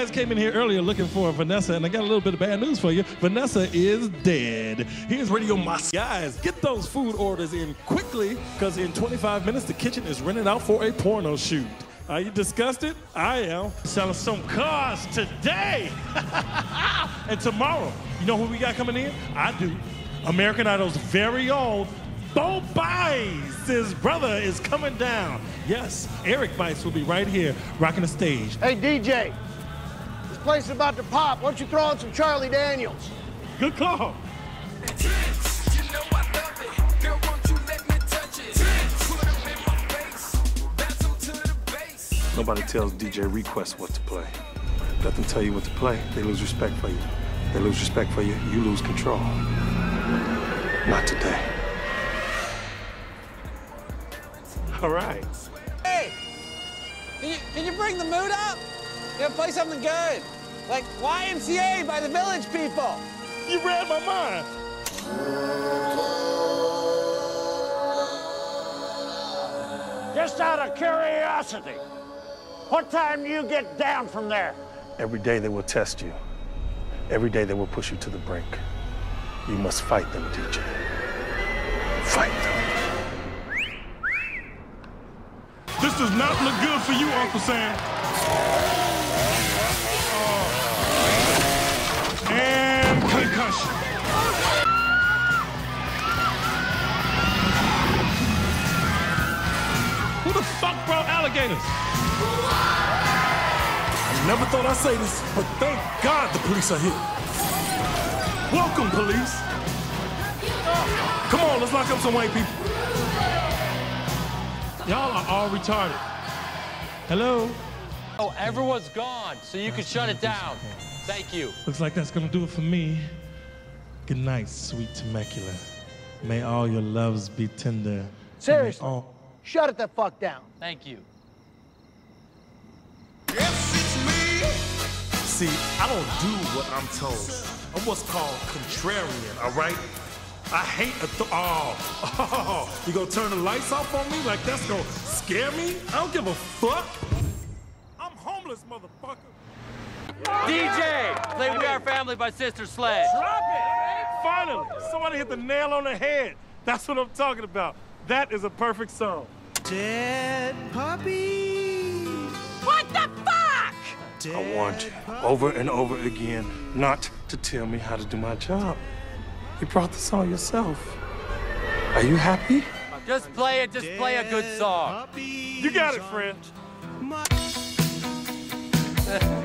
guys came in here earlier looking for Vanessa, and I got a little bit of bad news for you. Vanessa is dead. Here's Radio Mas. Guys, get those food orders in quickly, because in 25 minutes, the kitchen is rented out for a porno shoot. Are you disgusted? I am. Selling some cars today and tomorrow. You know who we got coming in? I do. American Idol's very own Bo Bice. His brother is coming down. Yes, Eric Bice will be right here rocking the stage. Hey, DJ, this place is about to pop. Why don't you throw on some Charlie Daniels? Good call. Nobody tells DJ Request what to play. Let them tell you what to play, they lose respect for you. They lose respect for you, you lose control. Not today. All right. Hey, can you bring the mood up? You know, play something good. Like YMCA by the Village People. You read my mind. Just out of curiosity, what time do you get down from there? Every day they will test you. Every day they will push you to the brink. You must fight them, DJ. Fight them. This does not look good for you, Uncle Sam. And concussion. Who the fuck brought alligators? I never thought I'd say this, but thank God the police are here. Welcome, police. Come on, let's lock up some white people. Y'all are all retarded. Hello? Oh, everyone's gone, so you can shut it down. Thank you. Looks like that's gonna do it for me. Good night, sweet Temecula. May all your loves be tender. Seriously, shut it the fuck down. Thank you. See, I don't do what I'm told. I'm what's called contrarian, all right? I hate you gonna turn the lights off on me? Like that's gonna scare me? I don't give a fuck. I'm homeless, motherfucker. DJ, play We Are Family by Sister Sledge. Drop it! Finally, somebody hit the nail on the head. That's what I'm talking about. That is a perfect song. Dead puppy. What the fuck? I warned you over and over again not to tell me how to do my job. You brought the song yourself. Are you happy? Just play it, just play a good song. You got it, friend.